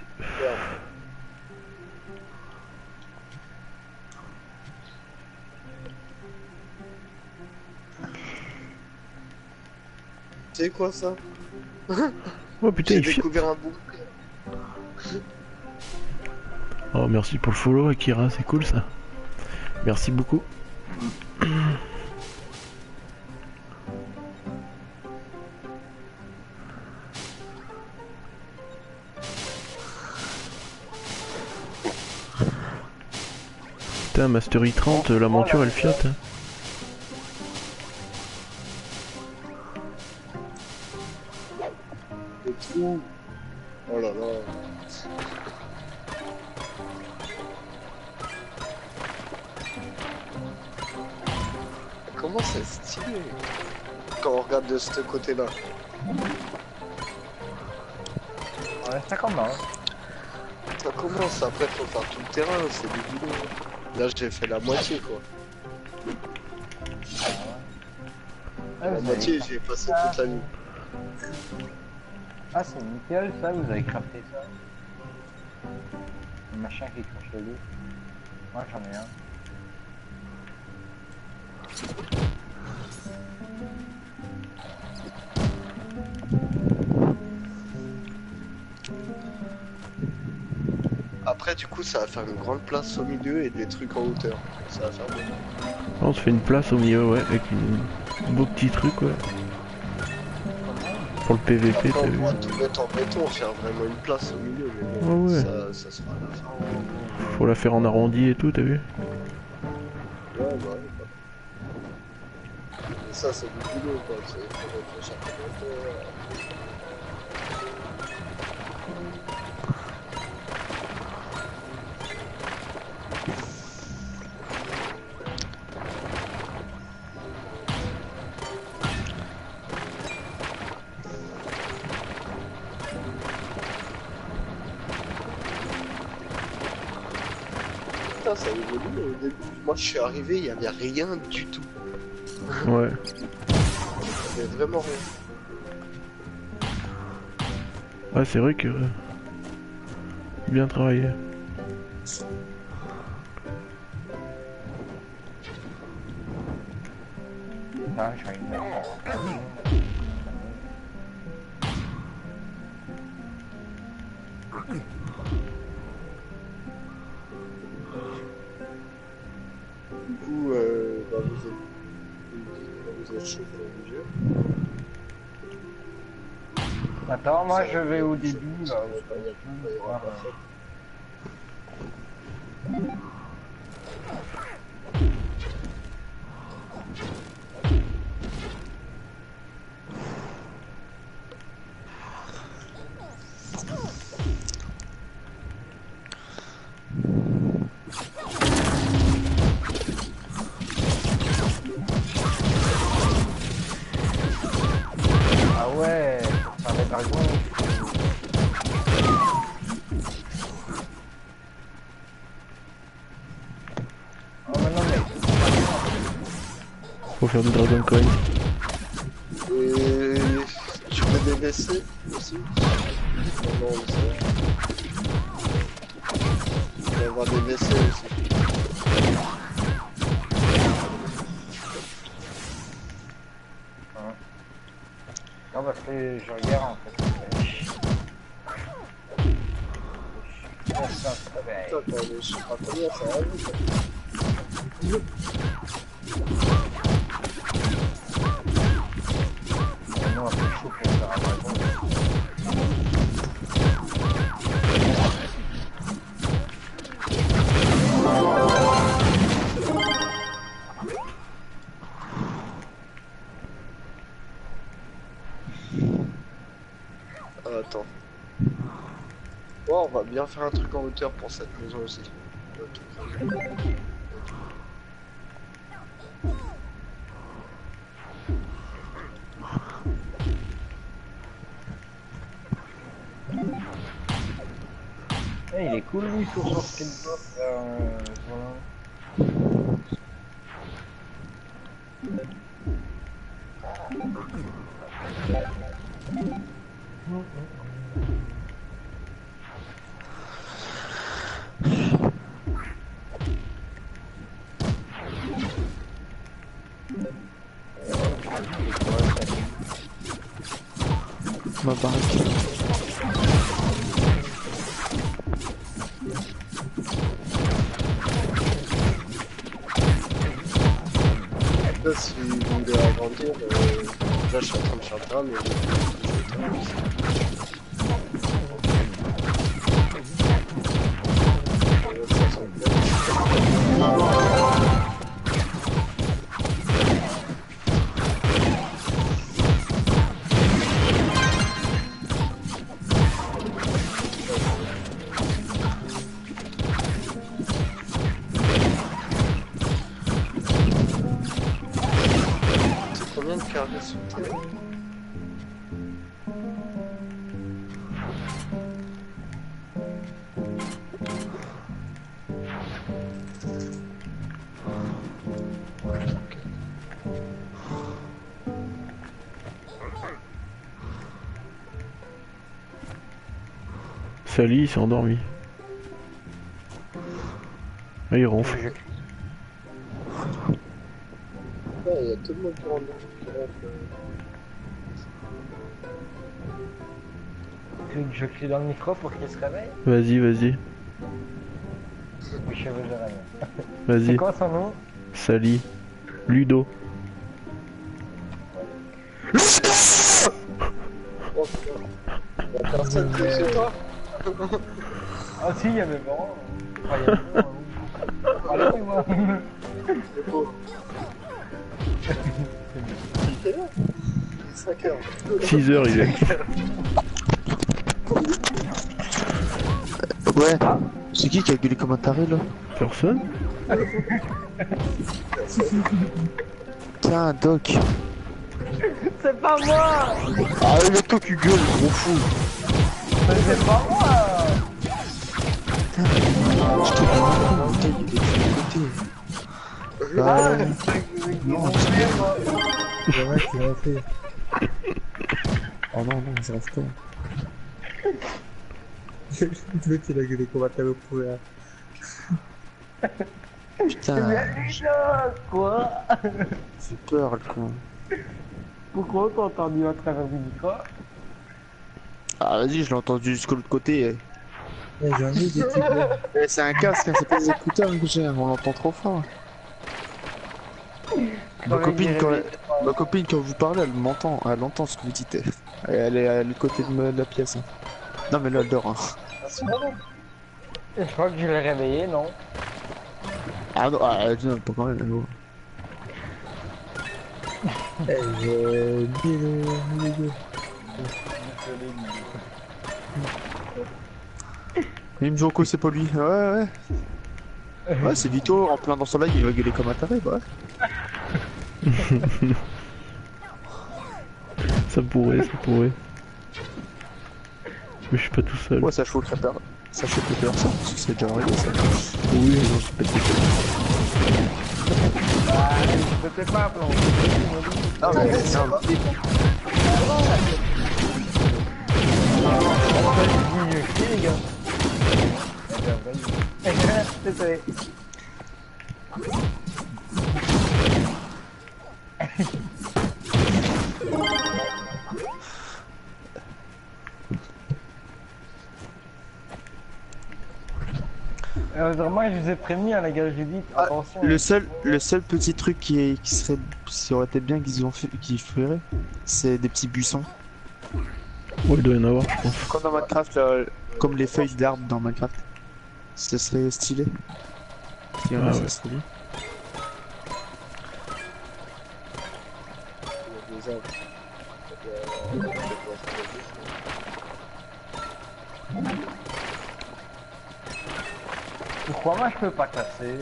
Speaker 4: C'est quoi ça?
Speaker 2: Oh putain,
Speaker 4: J'ai
Speaker 2: il file.
Speaker 4: découvert un bunker.
Speaker 2: Oh, merci pour le follow, Akira, c'est cool ça. Merci beaucoup. Putain, Mastery 30, la monture elle fiotte. Hein.
Speaker 4: Des trous. Oh là là. Comment c'est stylé quand on regarde de ce côté-là.
Speaker 1: Ouais, ça commence.
Speaker 4: Ça commence, après faut faire tout le terrain, c'est du boulot. Là j'ai fait la moitié quoi.
Speaker 1: Ah,
Speaker 4: La
Speaker 1: vous
Speaker 4: moitié
Speaker 1: avez...
Speaker 4: j'ai passé toute la nuit.
Speaker 1: Ah, c'est nickel, ça, vous avez crafté ça. Le machin qui crache le loup. Moi, j'en ai un.
Speaker 4: Après du coup ça va faire une grande place au milieu et des trucs en hauteur. Ça va faire bien.
Speaker 2: On se fait une place au milieu, ouais, avec un beau petit truc, ouais. Pour le PVP,
Speaker 4: Après
Speaker 2: t'as
Speaker 4: on
Speaker 2: vu.
Speaker 4: pourra tout mettre en béton, faire vraiment une place au milieu, mais bon,
Speaker 2: Ah ouais.
Speaker 4: ça sera à la fin.
Speaker 2: Faut la faire en arrondi et tout, t'as vu.
Speaker 4: Ouais, bah, ouais, bah. Et ça c'est du boulot quoi, c'est faut mettre chaque hauteur. Putain, ça évolue au début. Moi je suis arrivé, il y avait rien du tout.
Speaker 2: Ouais.
Speaker 4: Mais vraiment rien.
Speaker 2: Ouais, c'est vrai que... Bien travaillé.
Speaker 1: Non, je vais une
Speaker 4: Du coup, bah, vous êtes chaud pour le jeu.
Speaker 1: Attends, moi je vais au début là. Ah ouais, ça va être raison. Oh mais non mais.
Speaker 2: Faut faire du Dragon Coin.
Speaker 4: Et tu fais des WC aussi? Non, il va y avoir des WC aussi.
Speaker 1: Non parce que je regarde en fait.
Speaker 4: Putain, je sais pas combien ça va.
Speaker 1: Non, c'est chaud pour faire un dragon.
Speaker 4: Attends. Oh, on va bien faire un truc en hauteur pour cette maison aussi.
Speaker 1: Eh, il est cool lui sur son skateboard. Voilà.
Speaker 3: Ma baraque.
Speaker 4: Là, si vous voulez agrandir, là je suis en train de faire le drame, mais combien de carrés sur terre?
Speaker 2: Sally, il s'est endormi. Ah, il ronfle.
Speaker 4: Ouais, il y a tout le monde qui rentre.
Speaker 1: Tu veux que je crie dans le micro pour qu'il se réveille?
Speaker 2: Vas-y, vas-y.
Speaker 1: Les cheveux de reine.
Speaker 2: Vas-y.
Speaker 1: C'est quoi son nom?
Speaker 2: Sally. Ludo.
Speaker 4: Oh putain. Y'a personne qui est chez toi?
Speaker 1: Ah si, il y avait Laurent. Enfin, il y avait Laurent. Allez, moi.
Speaker 4: Le pauvre. Il est là. 5 heures.
Speaker 2: 6 heures, il est.
Speaker 3: Ouais. C'est qui a gueulé comme un taré là?
Speaker 2: Personne?
Speaker 3: Tiens, Doc.
Speaker 1: C'est pas moi!
Speaker 3: Ah, le toi qui gueule, gros fou.
Speaker 1: Mais c'est pas moi!
Speaker 3: Je te dis, la bouteille, il est de l'autre côté.
Speaker 1: Ah,
Speaker 3: Non,
Speaker 1: c'est moi.
Speaker 5: Le mec il m'a fait.
Speaker 3: Oh non, non, je reste pas.
Speaker 5: Le mec il a gueulé comment t'avais pourri.
Speaker 3: Putain,
Speaker 1: Putain, quoi?
Speaker 3: j'ai peur, le con.
Speaker 1: Pourquoi t'as entendu à travers du micro?
Speaker 3: Ah, vas-y, je l'ai entendu jusqu'au l'autre côté.
Speaker 5: J'en ai des petits bleus.
Speaker 3: C'est un casque, hein, c'est pas des écouteurs que j'ai, on l'entend trop fort. Ma copine, quand vous parlez, elle m'entend, elle entend ce que vous dites. Elle est à l'autre côté de la pièce. Hein. Non, mais là, elle dort. Hein.
Speaker 1: Je crois que je l'ai réveillé, non?
Speaker 3: Ah non, non, pas quand même, non. Il me dit que c'est pas lui. Ouais, ouais. Ouais, c'est Vito en plein dans son live, il va gueuler comme un taré, bah ouais.
Speaker 2: Ça pourrait, ça pourrait. Mais je suis pas tout seul.
Speaker 3: Ouais, ça choquerait personne. Ça choquerait personne, parce que c'est déjà arrivé ça.
Speaker 2: Oui, non, c'est pas tout seul.
Speaker 1: Ah, je peux pas planter.
Speaker 3: Ah, mais non,
Speaker 1: Les gars. Désolé. Vraiment, je vous ai prévenu à la gare Judith, attention.
Speaker 3: le seul petit truc qui aurait été bien qu'ils ont fait, qu'ils feraient, c'est des petits buissons.
Speaker 2: Ouais, il doit y en avoir, je pense.
Speaker 3: Comme dans Minecraft, là, comme les feuilles d'arbres dans Minecraft. Ça serait stylé. Si,
Speaker 2: Ah
Speaker 3: ça
Speaker 2: ouais.
Speaker 3: serait bien.
Speaker 4: Il y a des arbres. Il y a des bois.
Speaker 1: Pourquoi moi je peux pas casser?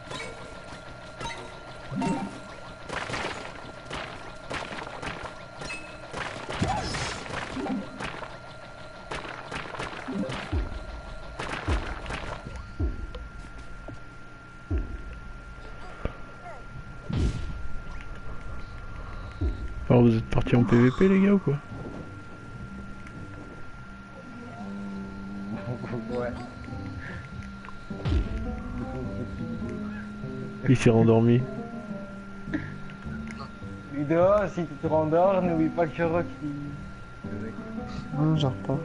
Speaker 2: Alors vous êtes partis en PVP les gars ou quoi?
Speaker 1: Ouais.
Speaker 2: Il s'est rendormi.
Speaker 1: Ludo, si tu te rendors, n'oublie pas que je recule.
Speaker 3: Non, genre pas.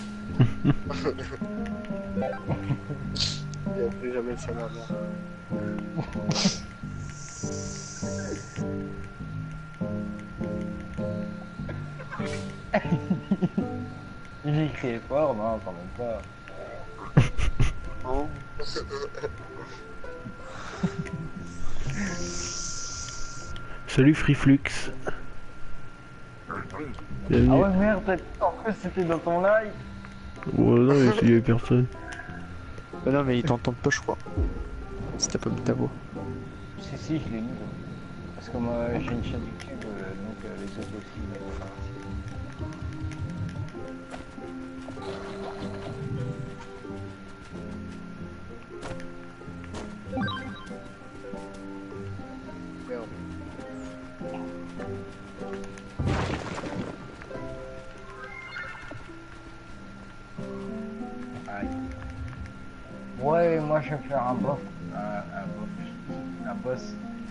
Speaker 4: Il n'y a plus jamais de sa maman.
Speaker 1: J'ai crié fort, non, quand même pas.
Speaker 4: Non.
Speaker 2: Salut Freeflux.
Speaker 1: Ah
Speaker 2: Bienvenue.
Speaker 1: ouais, merde, en plus c'était dans ton live.
Speaker 2: Ouais, non, mais il y avait personne.
Speaker 3: Bah non, mais ils t'entendent pas, je crois. Si t'as pas mis ta voix.
Speaker 1: Si, je l'ai mis. Parce que moi j'ai une chaîne YouTube, donc les autres aussi.
Speaker 4: Merde.
Speaker 1: Aïe. Ouais, moi je vais faire un boss. Un boss.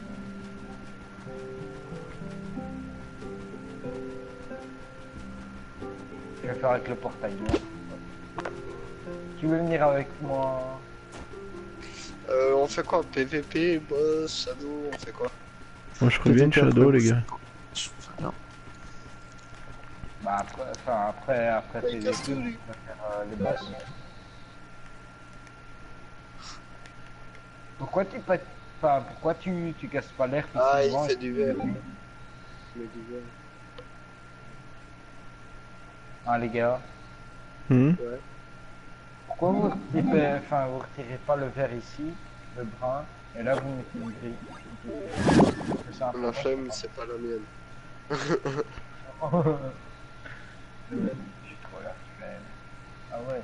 Speaker 1: Je vais faire avec le portail. Tu veux venir avec moi?
Speaker 4: On fait quoi? PVP, boss, shadow, on fait quoi?
Speaker 2: Moi je ferais bien de Shadow les gars.
Speaker 3: Je fais rien.
Speaker 1: Bah après
Speaker 4: Mais
Speaker 1: tes
Speaker 4: casse-toi,
Speaker 1: études,
Speaker 4: lui.
Speaker 1: on va faire les boss. Pourquoi tu pas... Enfin, pourquoi tu casses pas l'air puis
Speaker 4: Ah,
Speaker 1: tu
Speaker 4: il
Speaker 1: manges?
Speaker 4: fait du verre. Il met du verre.
Speaker 1: Ah les gars,
Speaker 2: Hmm.
Speaker 4: Ouais.
Speaker 1: pourquoi vous retirez, enfin, vous retirez pas le verre ici, le brun, et là vous mettez le gris? C'est un peu
Speaker 4: La flemme, c'est pas la mienne.
Speaker 1: Je suis trop la flemme. Ah ouais,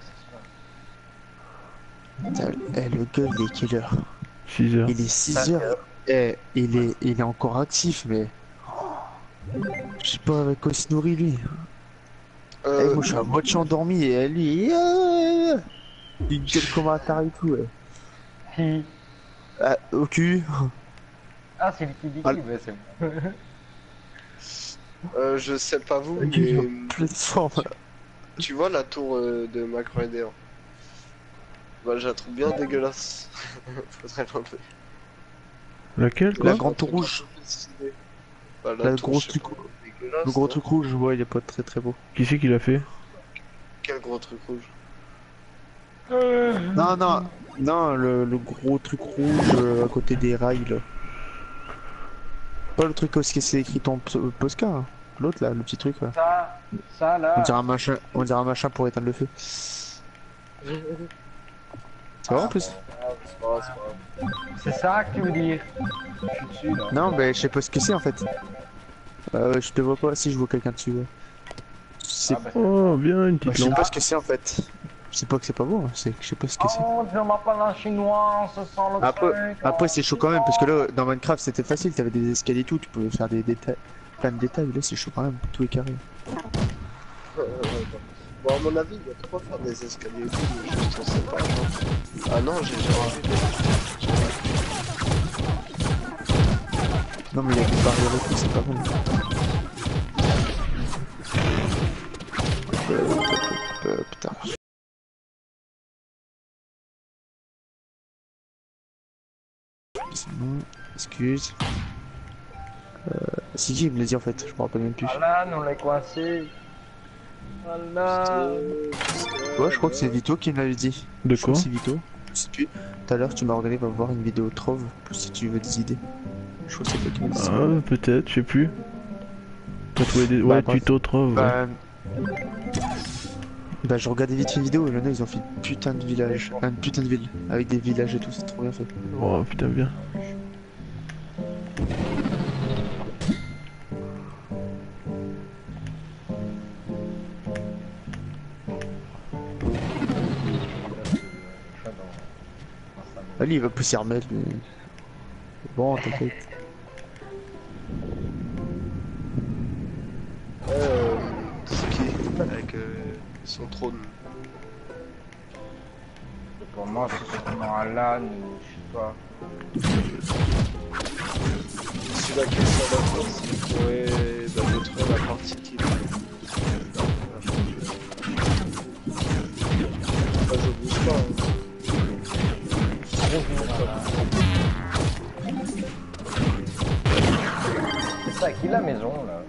Speaker 1: c'est ça.
Speaker 3: Putain, eh, le gueule, il est quelle heure?
Speaker 2: 6 heures.
Speaker 3: Il est 6 heures. Eh, il est encore actif, mais. Je sais pas avec quoi il se nourrit lui. Eh,
Speaker 4: Euh,
Speaker 3: moi je suis à moitié endormi et lui. Il gueule comme un Atari et tout. Ouais.
Speaker 1: Qui?
Speaker 3: Ah, au cul.
Speaker 1: Ah, c'est le qui dit
Speaker 3: Ah,
Speaker 1: qui, mais c'est bon.
Speaker 4: je sais pas vous,
Speaker 3: Il est en
Speaker 4: mais
Speaker 3: pleine forme.
Speaker 4: tu vois la tour de Macron et Déant. Bah, je la trouve bien dégueulasse. Faudrait l'enlever.
Speaker 2: Laquelle,
Speaker 3: La
Speaker 2: quoi?
Speaker 3: grande
Speaker 4: Un truc
Speaker 3: tour
Speaker 4: un
Speaker 3: rouge.
Speaker 4: peu plus stylé. Bah,
Speaker 3: La
Speaker 4: tour,
Speaker 3: grosse
Speaker 4: je sais
Speaker 3: truc.
Speaker 4: pas,
Speaker 3: Le
Speaker 4: dégueulasse,
Speaker 3: gros
Speaker 4: non.
Speaker 3: truc rouge, ouais, il est pas très très beau.
Speaker 2: Qui c'est qui l'a fait?
Speaker 4: Quel gros truc rouge.
Speaker 3: Non, non, non, le gros truc rouge à côté des rails là. Pas le truc où c'est écrit ton Posca, hein. L'autre là, le petit truc là.
Speaker 1: Ça là.
Speaker 3: On dirait un machin pour éteindre le feu. C'est vrai en plus.
Speaker 4: Ah, c'est pas grave, c'est pas grave.
Speaker 1: C'est ça que tu veux dire? Je suis dessus là.
Speaker 3: Non, mais je sais pas ce que c'est en fait. Je te vois pas, si je vois quelqu'un dessus. Ouais. C'est-
Speaker 1: Ah, bah,
Speaker 2: Oh, bien, une petite
Speaker 3: Je sais
Speaker 2: lampe.
Speaker 3: pas ce que c'est en fait. Je sais pas que c'est pas beau, hein, c'est que je sais pas ce que c'est.
Speaker 1: Oh, je m'appelle un chinois, on se sent le truc.
Speaker 3: Après c'est chaud quand même, parce que là dans Minecraft c'était facile, t'avais des escaliers et tout, tu pouvais faire des détails, plein de détails, là c'est chaud quand même, tout est carré.
Speaker 4: Bon, à mon avis, il y a de quoi faire des escaliers et tout, mais juste on sait pas. Genre. Ah non, j'ai jamais vu.
Speaker 3: Non mais il y a des barrières et tout, c'est pas bon. Putain. C'est bon, excuse. C'est qui me l'a dit en fait, je me rappelle même plus.
Speaker 1: Voilà, nous l'a coincé. Voilà.
Speaker 3: Ouais, je crois que c'est Vito qui me l'avait dit.
Speaker 2: De
Speaker 3: Je crois
Speaker 2: quoi?
Speaker 3: que c'est Vito. Je sais plus. Tout à l'heure, tu m'as regardé, va voir une vidéo Trove si tu veux des idées. Je crois que c'est toi qui m'as dit ça.
Speaker 2: Ah, peut-être, je sais plus. T'as trouvé des.
Speaker 3: Bah,
Speaker 2: Ouais,
Speaker 3: bref.
Speaker 2: tuto trop, ouais.
Speaker 3: Bah, je regardais vite une vidéo et là, ils ont fait une putain de village. Une putain de ville. Avec des villages et tout, c'est trop bien fait.
Speaker 2: Oh putain, bien.
Speaker 3: Ah, lui, il va plus s'y remettre, mais. Bon, t'inquiète.
Speaker 4: C'est qui avec son trône.
Speaker 1: Pour moi, c'est sûrement un LAN ou je sais pas.
Speaker 4: Celui-là qui est sur la force, il pourrait détruire la partie qui Moi je bouge pas. Hein.
Speaker 1: C'est ça, qui la maison là?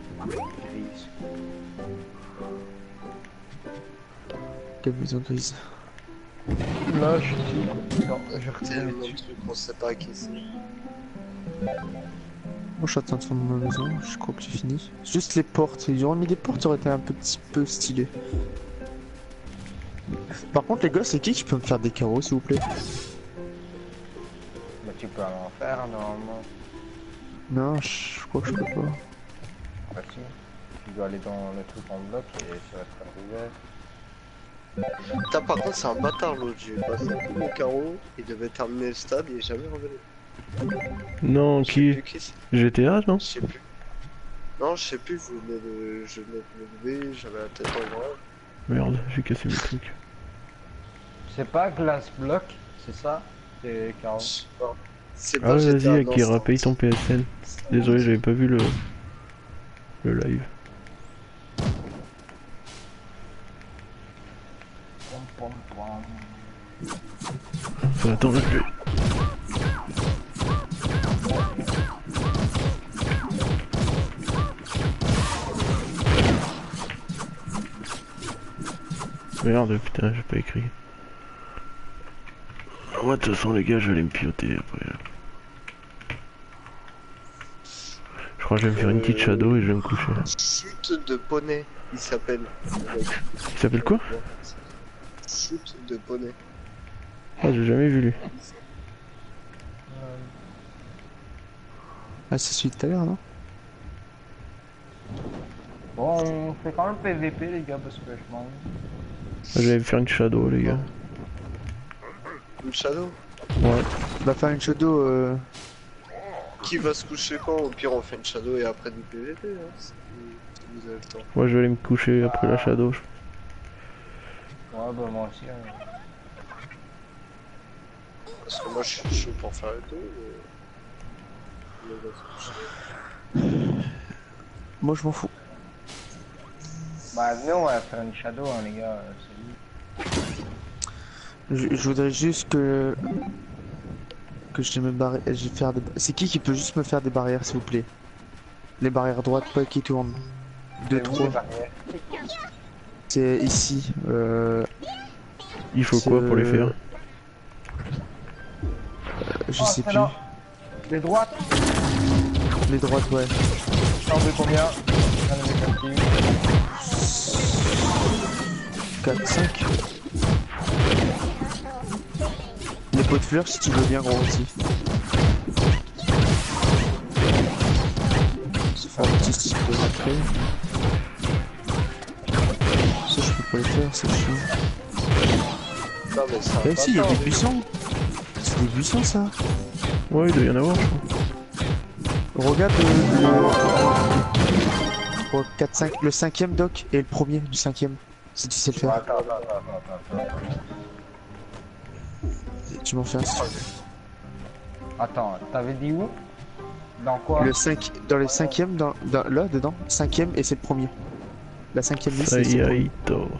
Speaker 3: Quelle maison grise.
Speaker 1: Là, je suis dessus. Non, je
Speaker 4: C'est
Speaker 1: retire
Speaker 4: le
Speaker 1: dessus.
Speaker 4: truc, on sait pas qui c'est.
Speaker 3: Moi, je suis en train de fondre ma maison, je crois que j'ai fini. Juste les portes, ils auraient mis des portes, ça aurait été un petit peu stylé. Par contre, les gars, c'est qui peut me faire des carreaux, s'il vous plaît?
Speaker 1: Bah, tu peux en faire normalement.
Speaker 3: Non, je crois que je peux pas.
Speaker 1: Bah, si. Tu dois aller dans le truc en bloc et ça va te faire ouvert.
Speaker 4: Putain, par contre, c'est un bâtard l'autre. J'ai passé tous mes carreaux, il devait terminer le stade, il est jamais revenu.
Speaker 2: Non,
Speaker 4: Je sais
Speaker 2: qui?
Speaker 4: plus qui c'est.
Speaker 2: GTA, non?
Speaker 4: Je sais plus. Non, je sais plus, je venais de me lever, j'avais la tête en bras.
Speaker 2: Merde, j'ai cassé mes trucs.
Speaker 1: C'est pas Glass Block, c'est ça? C'est 40.
Speaker 4: Je sais pas. C'est
Speaker 2: Ah
Speaker 4: pas
Speaker 2: ouais,
Speaker 4: GTA,
Speaker 2: vas-y,
Speaker 4: non,
Speaker 2: Akira,
Speaker 4: c'est-
Speaker 2: paye ton PSN. Désolé, j'avais pas vu le live.
Speaker 1: Pom, pom, pom.
Speaker 2: Enfin, attends, je vais... Merde, putain, j'ai pas écrit. Moi, de toute façon, les gars, je vais aller me pioter après. Je crois que je vais me faire une petite shadow et je vais me coucher.
Speaker 4: Chute de poney, il s'appelle.
Speaker 2: Il s'appelle quoi?
Speaker 4: Chute de poney.
Speaker 2: Ah, j'ai jamais vu lui.
Speaker 3: Ah, c'est celui de tout à l'heure, non?
Speaker 1: Bon, on fait quand même PVP les gars parce que je m'en...
Speaker 2: Ah, je vais me faire une shadow, les gars.
Speaker 4: Une shadow.
Speaker 2: Ouais.
Speaker 3: Bah, faire une shadow,
Speaker 4: qui va se coucher quand? Au pire, on fait une shadow et après du PVP, hein, si vous avez le temps.
Speaker 2: Moi je vais aller me coucher après la shadow.
Speaker 1: Ouais, bah moi aussi. Hein.
Speaker 4: Parce que moi, je suis chaud pour faire les deux. Mais on va se coucher.
Speaker 3: Moi je m'en fous.
Speaker 1: Bah venez, on va faire une shadow, hein, les gars.
Speaker 3: Je voudrais juste que je me barre. Je vais faire des... C'est qui peut juste me faire des barrières s'il vous plaît? Les barrières droites pas qui tournent. 2, 3. C'est ici.
Speaker 2: Il faut quoi pour les faire?
Speaker 3: Je sais plus.
Speaker 1: Les droites.
Speaker 3: Les droites, ouais.
Speaker 1: T'en veux combien?
Speaker 3: 4, 5. Les pots de fleurs si tu veux bien gros aussi. Se faire un petit style après. Ça je peux pas le faire, c'est chiant.
Speaker 4: Non, mais ça va
Speaker 3: Eh si, il y a des buissons. C'est des buissons ça.
Speaker 2: Ouais, il doit y en avoir, je crois.
Speaker 3: Regarde le 4, 5, le cinquième doc et le premier du cinquième. Si tu sais le faire.
Speaker 1: Attends.
Speaker 3: Tu m'en fais un.
Speaker 1: Attends, t'avais dit où? Dans quoi?
Speaker 3: Le 5, dans les cinquièmes, là dedans, cinquième et c'est le premier. La cinquième liste c'est le premier.
Speaker 2: Sayaito.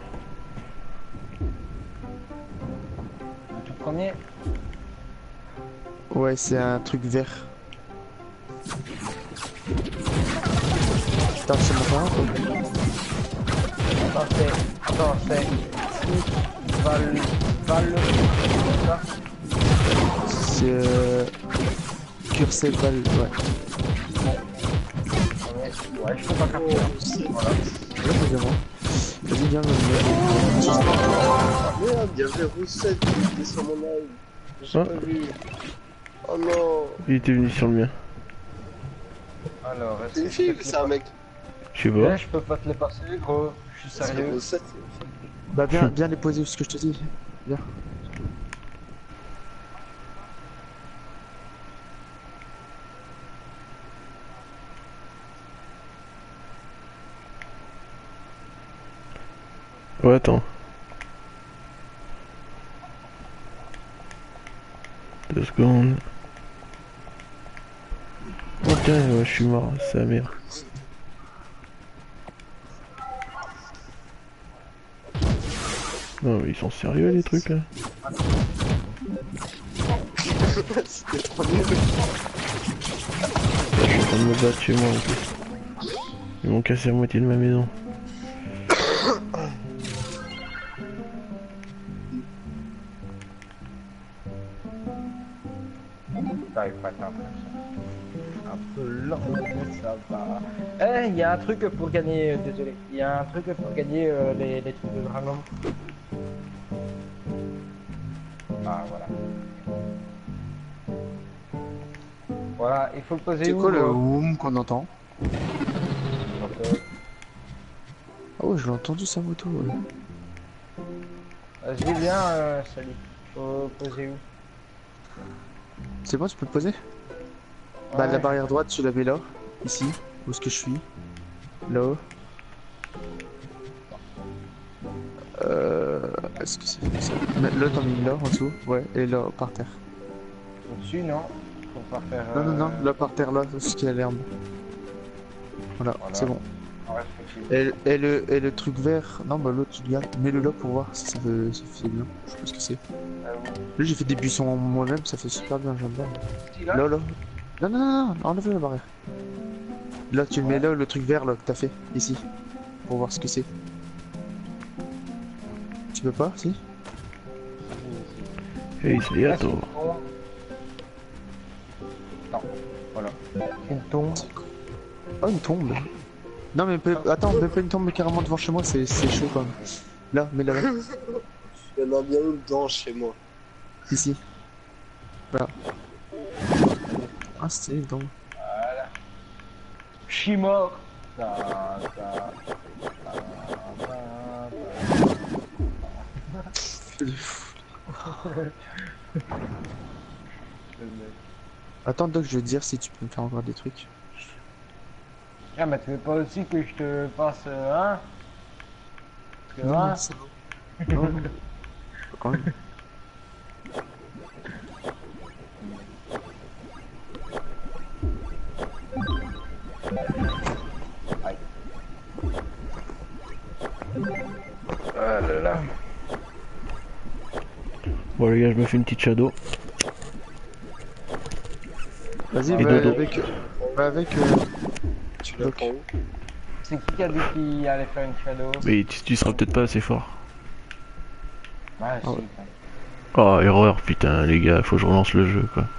Speaker 1: Le tout premier?
Speaker 3: Ouais, c'est un truc vert. Putain, c'est mon parent quoi.
Speaker 1: Attends, c'est... Val... ça?
Speaker 3: C'est Curseval, ouais.
Speaker 1: Ouais, je peux pas capter. Voilà.
Speaker 3: Vas-y, viens,
Speaker 4: Ah merde, il y avait Roussette qui était sur mon œil. J'ai
Speaker 2: Ah.
Speaker 4: pas vu. Oh non.
Speaker 2: Il était venu sur le mien.
Speaker 1: Alors,
Speaker 4: C'est une fille ou c'est un mec?
Speaker 2: Je sais
Speaker 1: Ouais,
Speaker 2: pas.
Speaker 1: je peux pas te les passer, gros. Je suis
Speaker 4: Parce que
Speaker 1: sérieux.
Speaker 4: Roussette, c'est une fille.
Speaker 3: Bah, viens les poser ce que je te dis. Viens.
Speaker 2: Ouais, attends. 2 secondes. Oh tiens, ouais, je suis mort, c'est la merde. Non mais ils sont sérieux les trucs là.
Speaker 4: C'était trop nul.
Speaker 2: Je suis en train de me battre chez moi en plus. Ils m'ont cassé la moitié de ma maison.
Speaker 1: T'arrives pas à t'impressionner. Un peu lent, mais ça va. Eh, il y a un truc pour gagner, désolé. Il y a un truc pour gagner les trucs de dragon. Ah, voilà. Voilà, il faut le poser
Speaker 3: C'est
Speaker 1: où
Speaker 3: quoi le
Speaker 1: gros
Speaker 3: oum qu'on entend?
Speaker 1: Donc,
Speaker 3: Ah ouais, je l'ai entendu sa moto. Ouais.
Speaker 1: Vas-y, viens, salut. Faut poser où?
Speaker 3: C'est bon, tu peux te poser? Bah,
Speaker 1: Ouais.
Speaker 3: la barrière droite, tu l'avais là, ici, où est-ce que je suis? Là. Est-ce que c'est ça? Là, t'en mis là, en dessous, ouais, et là, par terre.
Speaker 1: Au-dessus, non? Faut pas faire.
Speaker 3: Non, là, par terre, là, ce qui a l'herbe. Voilà,
Speaker 1: Voilà.
Speaker 3: c'est bon.
Speaker 1: En respectif.
Speaker 3: Et le truc vert, non, bah l'autre, tu le gardes. Mets-le là pour voir si ça fait bien. Je sais pas ce que c'est. Là, j'ai fait des buissons moi-même, ça fait super bien, j'aime bien. Là. Non, enlève la barrière. Là, tu le mets là, le truc vert là que t'as fait, ici. Pour voir ce que c'est. Tu peux pas, si?
Speaker 2: Hey, c'est Yato.
Speaker 1: Non, voilà. Une tombe.
Speaker 3: Oh, une tombe. Non, mais attends, même pas une tombe, mais carrément devant chez moi, c'est chaud quand même. Là, mets là.
Speaker 4: Il y en a bien une dedans chez moi.
Speaker 3: Ici. Voilà. Ah, c'était une tombe.
Speaker 1: Voilà. Je suis mort.
Speaker 3: Attends, Doc, je vais te dire si tu peux me faire encore des trucs.
Speaker 1: Ah, mais tu veux pas aussi que je te passe un? Parce que
Speaker 3: Non,
Speaker 1: un,
Speaker 3: non, c'est bon. Non, non. Quand même.
Speaker 1: oh là là.
Speaker 2: Bon les gars, je me fais une petite shadow.
Speaker 3: Vas-y,
Speaker 2: Et
Speaker 3: va
Speaker 2: dodo.
Speaker 3: avec. Va avec.
Speaker 4: Tu la prends où?
Speaker 1: C'est qui a dit qu'il allait faire une shadow?
Speaker 2: Mais tu seras peut-être pas assez fort.
Speaker 1: Ouais,
Speaker 3: Ah ouais.
Speaker 1: si.
Speaker 2: Oh, erreur, putain, les gars, faut que je relance le jeu, quoi.